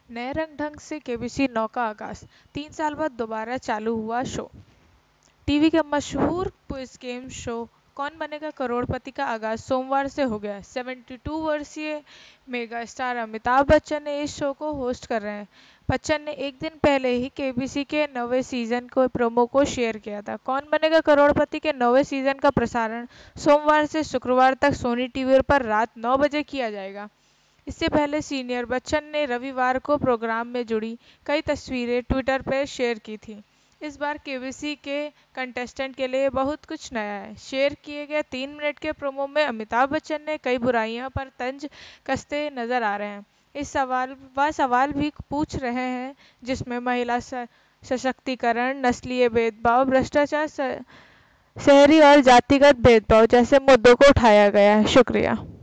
नए रंग ढंग से केबीसी 9 का आगाज। 3 साल बाद दोबारा चालू हुआ शो। टीवी के मशहूर क्विज गेम शो कौन बनेगा करोड़पति का आगाज सोमवार से हो गया। 72 वर्षीय मेगा स्टार अमिताभ बच्चन ने इस शो को होस्ट कर रहे हैं। बच्चन ने एक दिन पहले ही केबीसी के 9वें सीजन को प्रोमो को शेयर किया था। कौन बनेगा करोड़पति के 9वें सीजन का प्रसारण सोमवार से शुक्रवार तक सोनी टीवी पर रात 9 बजे किया जाएगा। इससे पहले सीनियर बच्चन ने रविवार को प्रोग्राम में जुड़ी कई तस्वीरें ट्विटर पर शेयर की थीं। इस बार केबीसी के कंटेस्टेंट के लिए बहुत कुछ नया है। शेयर किए गए 3 मिनट के प्रोमो में अमिताभ बच्चन ने कई बुराइयों पर तंज कसते नजर आ रहे हैं। इस सवाल भी पूछ रहे हैं जिसमें महिला सशक्तिकरण, नस्लीय भेदभाव, भ्रष्टाचार, शहरी और जातिगत भेदभाव जैसे मुद्दों को उठाया गया है। शुक्रिया।